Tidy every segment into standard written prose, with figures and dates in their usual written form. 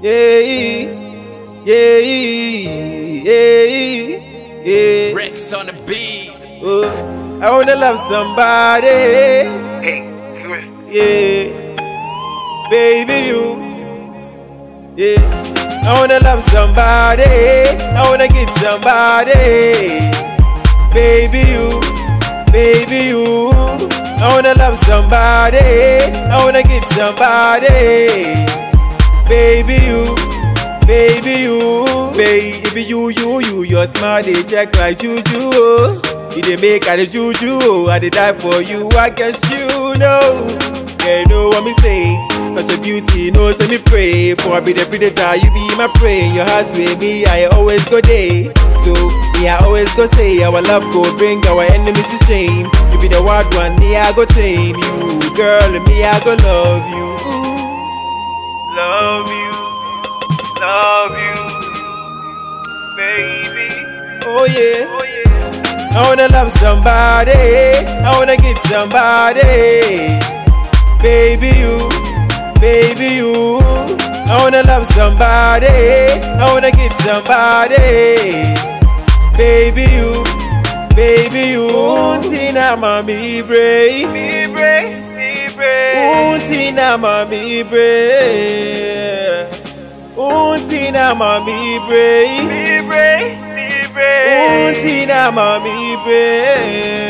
Yeah, yeah. Rekx on the beat. I wanna love somebody. Hey, twist. Yeah, baby you. Yeah, I wanna love somebody. I wanna get somebody. Baby you, baby you. I wanna love somebody. I wanna get somebody. Baby you, baby you, baby you, your smile they check like juju. Oh. You dey make I dey juju. Oh. I dey die for you, I guess you know. Yeah, you know what me say. Such a beauty, no say me pray. For I be the predator, you be my prey. Your heart's with me, I always go there. So me I always go say our love go bring our enemies to shame. You be the wild one, me I go tame you, girl, and me I go love you. Love you, baby. Oh yeah, oh yeah. I wanna love somebody. I wanna get somebody. Baby you, baby you. I wanna love somebody. I wanna get somebody. Baby you, baby you. Untina mami bre, untina mami bre. Untina mami bre, untina mami bre.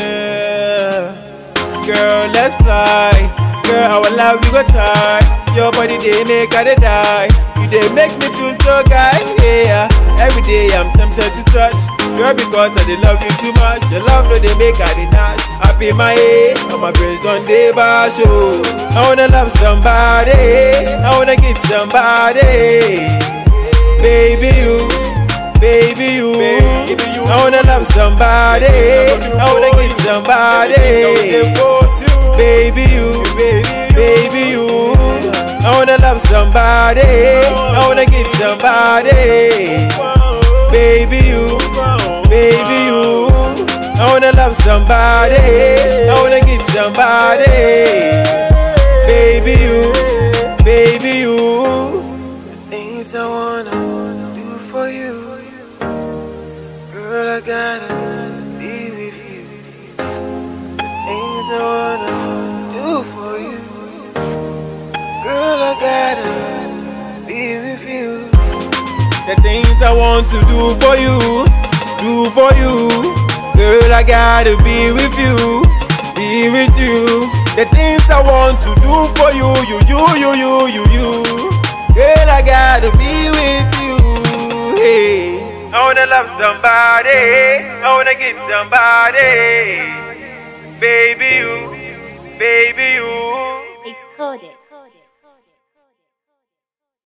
Girl, let's fly. Girl, our love you got tight. Your body they make I die. You they make me feel so guy. Yeah, every day I'm tempted to touch. Girl, because I they love you too much. Your love no they make I dash. I pay my head, and my brains don't they bash. Oh, I wanna love somebody. I wanna get somebody. Baby you, baby you. I wanna love somebody. I wanna get somebody. Baby you, baby you. I wanna love somebody. I wanna get somebody. Baby you, baby you. I wanna love somebody. I wanna get somebody. Baby you, baby you. The things I wanna do for you, girl, I gotta be with you. The things I wanna do for you, girl, I gotta be with you. The things I want to do for you, girl, I gotta be with you, be with you. The things I want to do for you, you, girl, I gotta be with you. Hey, I wanna love somebody, I wanna get somebody. Baby you, baby you. It's coded.